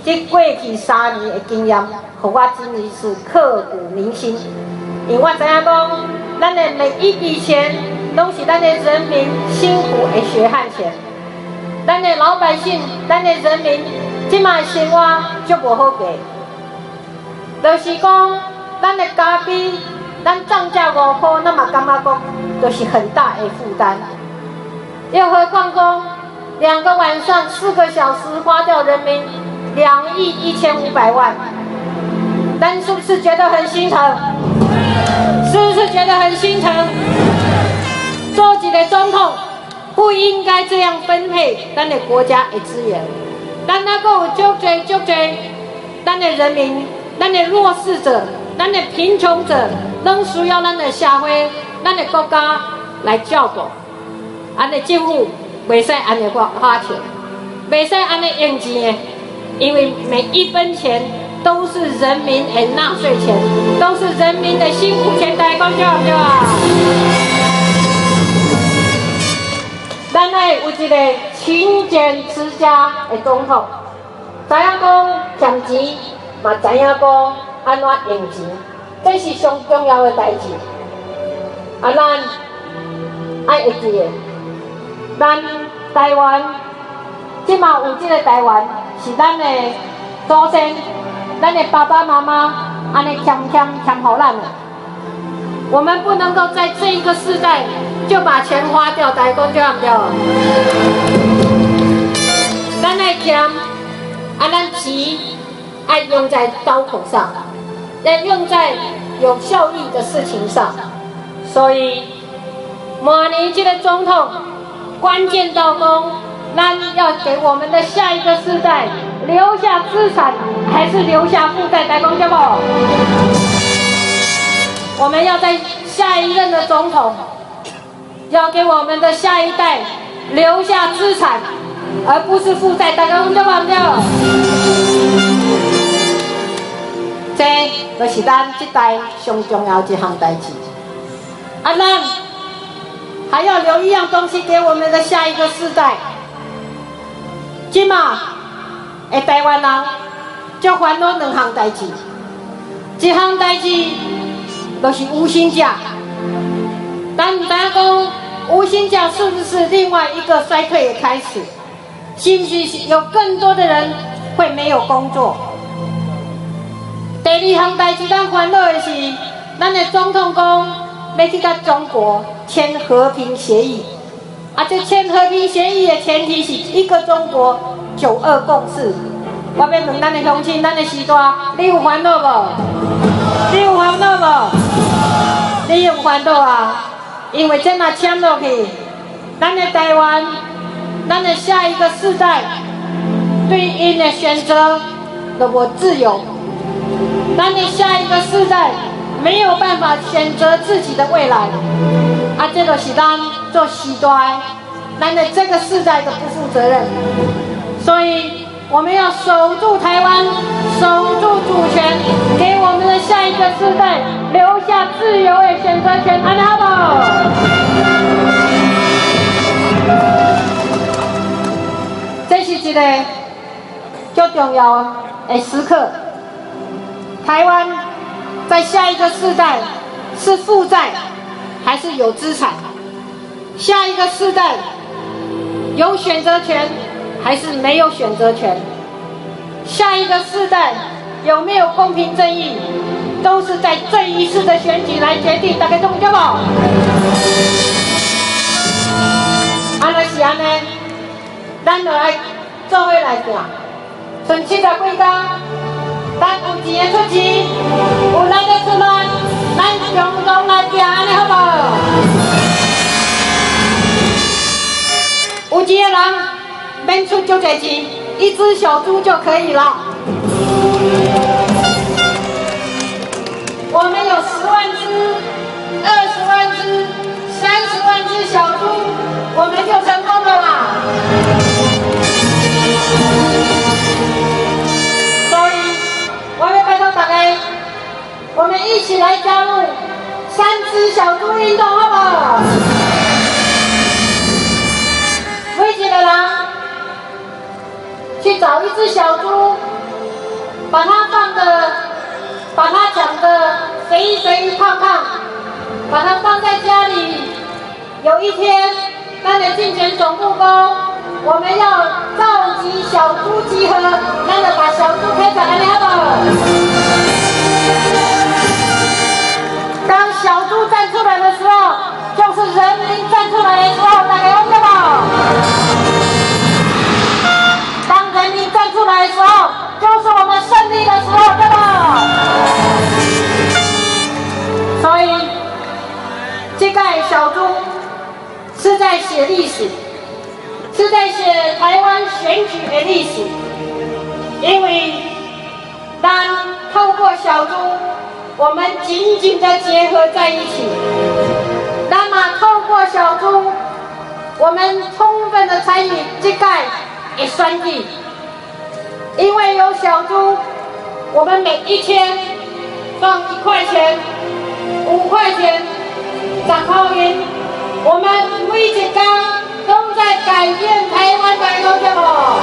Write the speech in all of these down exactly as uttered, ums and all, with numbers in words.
这过去三年的经验，互我真的是刻骨铭心。因为我知影讲，咱的每一笔钱，拢是咱的人民辛苦的血汗钱。咱的老百姓，咱的人民，即卖生活足无好过。就是讲，咱的加币，咱涨价五块，咱嘛感觉讲，就是很大的负担。又何况讲，两个晚上四个小时花掉人民两亿一千五百万，咱是不是觉得很心疼？是不是觉得很心疼？做一个总统不应该这样分配咱的国家的资源。咱那个有足多足多，咱的人民、咱的弱势者、咱的贫穷者，拢需要咱的社会、咱的国家来照顾。安尼政府袂使安尼花花钱，袂使安尼用钱的，因为每一分钱都是人民的纳税钱，都是人民的辛苦钱，大家讲对唔对啊？咱爱有一个勤俭持家的总统，知影讲赚钱，嘛知影讲安怎用钱，这是上重要的代志。啊，咱爱会记的。咱台湾，即嘛有即个台湾，是咱的祖先、咱的爸爸妈妈安尼欠欠欠互咱的。我们不能够在这一个世代就把钱花掉，大家讲对唔对？咱爱欠，啊，咱钱爱用在刀口上，要用在有效益的事情上。所以，明年这个总统。关键到讲，咱要给我们的下一个世代留下资产，还是留下负债？大家讲对不？我们要在下一任的总统，要给我们的下一代留下资产，而不是负债。大家讲对不对？这就是咱这代上重要一项代志。啊，咱。还要留一样东西给我们的下一个世代。今嘛，诶，台湾人就烦恼两项代志，一项代志就是无薪假。咱唔知影讲无薪假是不是另外一个衰退的开始？是不是有更多的人会没有工作？第二项代志，咱烦恼的是，咱的总统讲。要去跟中国签和平协议，啊，这签和平协议的前提是一个中国九二共识。我要问咱的乡亲、咱的时代，你有烦恼无？你有烦恼无？你有烦恼啊？因为这嘛签落去，咱的台湾，咱的下一个世代，对因的选择就无自由，咱的下一个世代。没有办法选择自己的未来，啊，这就是咱做时代，咱的这个世代的不负责任。所以我们要守住台湾，守住主权，给我们的下一个世代留下自由的选择权，安好不好？这是一个最重要的时刻，台湾。在下一个世代是负债还是有资产？下一个世代有选择权还是没有选择权？下一个世代有没有公平正义？都是在这一次的选举来决定。大家懂对不？安尼是安尼，咱就来做伙来行，剩七十几天。咱有钱的出钱，有力的出力，咱共同来拼，安尼好不好？有钱的人免出足多钱，一只小猪就可以了。我们有十万只、二十万只、三十万只小猪，我们就成功了啦。我要拜托大家，我们一起来加入三只小猪运动，好不好？每一个人去找一只小猪， 把它放的，把它讲的肥肥胖胖，把它放在家里。有一天，咱的竞选总部公，我们要召集小猪集合，咱就把小猪开出来了吧。当小猪站出来的时候，就是人民站出来的时候，大家有没有？当人民站出来的时候，就是我们胜利的时候，对吧？所以，这个小猪是在写历史，是在写台湾选举的历史，因为当透过小猪，我们紧紧的结合在一起。那么透过小猪，我们充分的参与这个的选举，因为有小猪，我们每一天放一块钱、五块钱、十块钱，我们每一天都在改变台湾的有对无？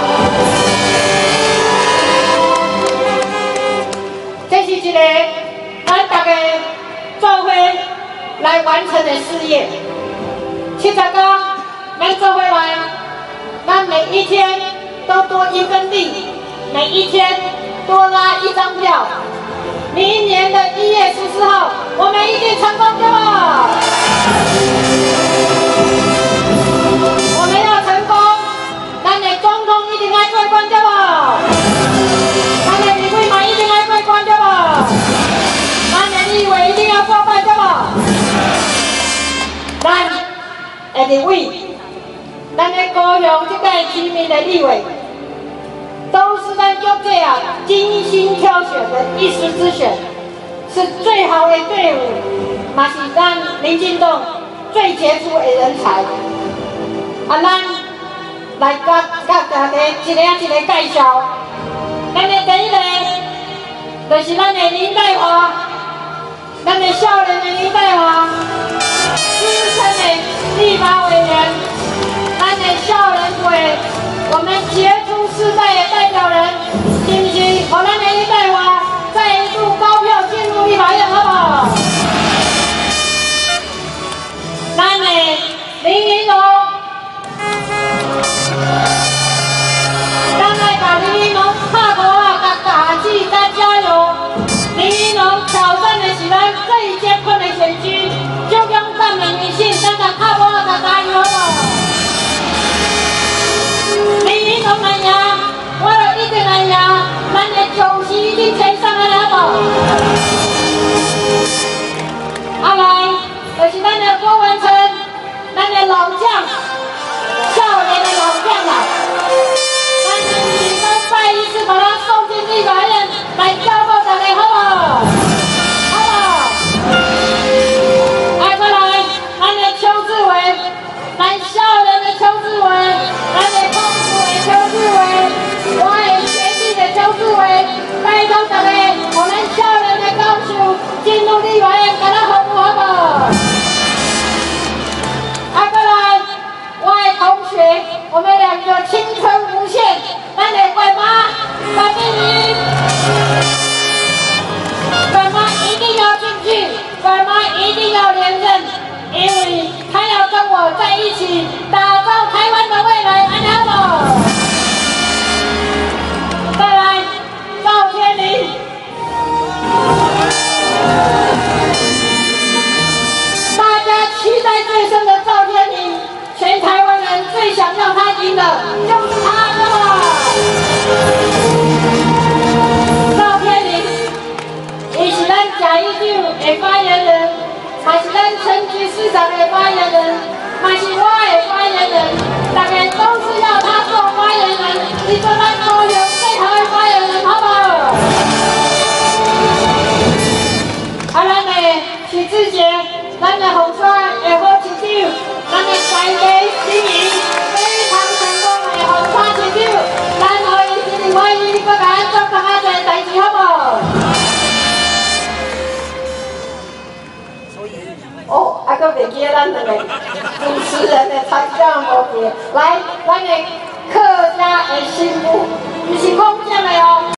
这是一个咱大家做伙来完成的事业。七十天，咱做伙来，咱每一天都多一份力，每一天多拉一张票。明年的一月十四号，我们一定成功对吧？我们要成功，咱的总统一定要过关对吧？咱的立委嘛一定要过关对吧？咱的立委一定要过关对吧？咱的立委，咱的高雄这个提名的立委，都是咱各界啊精心挑选的一时之选，是最好的队伍，嘛是咱民进党最杰出的人才。啊，咱来甲甲大家一个一个介绍。咱的第一个，就是咱的林岱华，咱的少年的林岱华，资深的立法委员，咱的少年会，我们杰出世代的代表人，是不是？和咱的林岱华再一度高票进入立法院，好不好？咱的林云龙。咱来把林云龙拍鼓啊，甲大气咱加油！林云龙挑战的是咱最艰困的选区，就用赞美女性，咱甲拍鼓啊，甲加油了！林云龙来赢，我就一定来赢，咱的九席一定填上来了不？啊来，就是咱的郭文成，咱的老将，少年的老将啊！再一次把他送进立法院来交报大家，好不好？好不好？来，再来，咱的邱志伟，咱少年的邱志伟，咱的公主的邱志伟，我的学弟的邱志伟，拜托大家，我们少年的高手进入立法院，跟他合不合不？来，再来，我的同学，我们两个青春无限。咱的怪妈，白冰云，怪妈一定要进去，怪妈一定要连任，因为她要跟我在一起打造台湾的未来，安好不？再来，赵天麟，大家期待最深的赵天麟，全台湾人最想要他赢的就是他了吧？赵天麟，伊是咱嘉义县的发言人，嘛是咱陈局市长的发言人，嘛是我的发言人，大家都是要他做发言人，你做咱高雄最好的发言人，好不好？啊，咱的许志杰，咱的洪帅的好市长，咱的在地经营非常成功的洪川市长，咱可以是另外一个甲咱做更加多代志，好不好？哦，还阁袂记咱两个主持人的参加无记，来，咱的客家的新妇，不是讲这样的哦。